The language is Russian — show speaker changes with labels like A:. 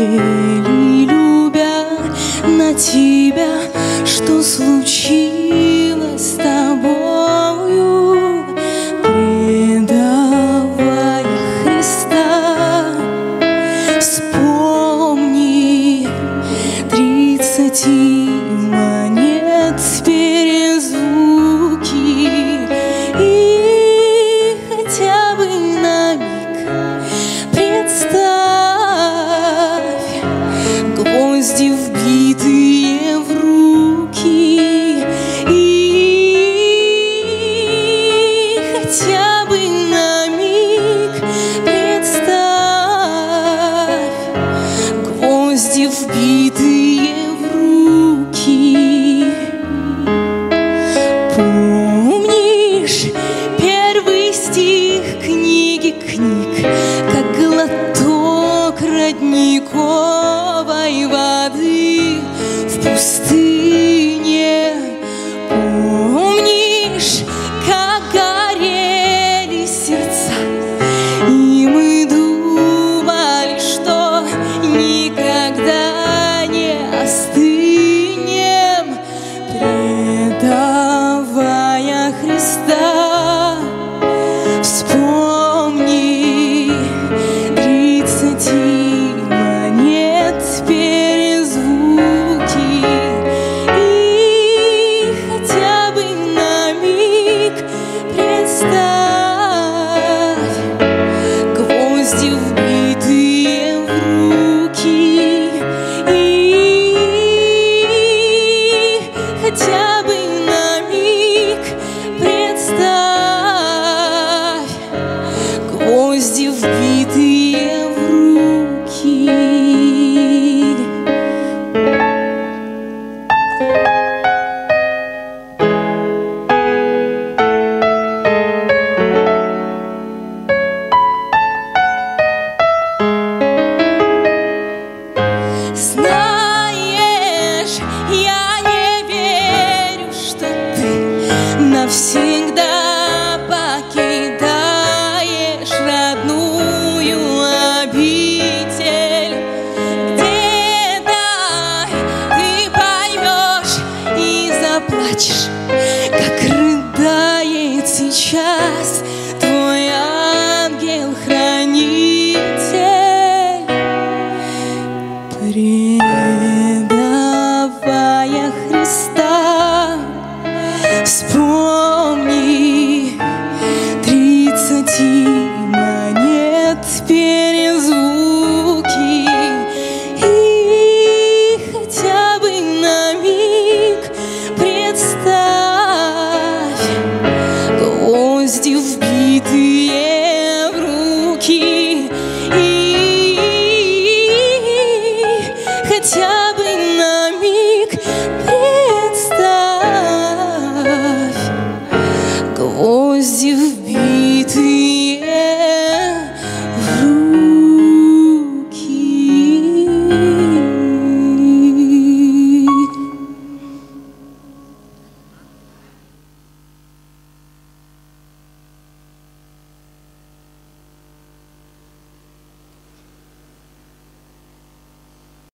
A: смотрели, любя, на тебя, что случилось с тобою, предавая Христа. Вспомни 30 монет перезвуки, и хотя бы на миг представь гвозди, вбитые в руки, и хотя бы на миг представь гвозди, вбитые в руки. Помнишь первый стих книги книг, как глоток родниковой воды в пустыне? Помнишь, как горели сердца, и мы думали, что никогда не остынем, предавая Христа. Вспомни 30 монет перезвуки, и хотя бы на миг представь гвозди, вбитые в руки, и хотя бы на миг представь гвозди, вбитые в руки. Знаешь, я не верю, что ты навсегда покидаешь родную обитель. Где-то ты поймешь и заплачешь, как рыдает сейчас твой ангел-хранитель, предавая Христа. Вспомни 30 монет перезвуки, и хотя бы на миг представь гвозди, вбитые в руки, и хотя бы на миг представь гвозди, вбитые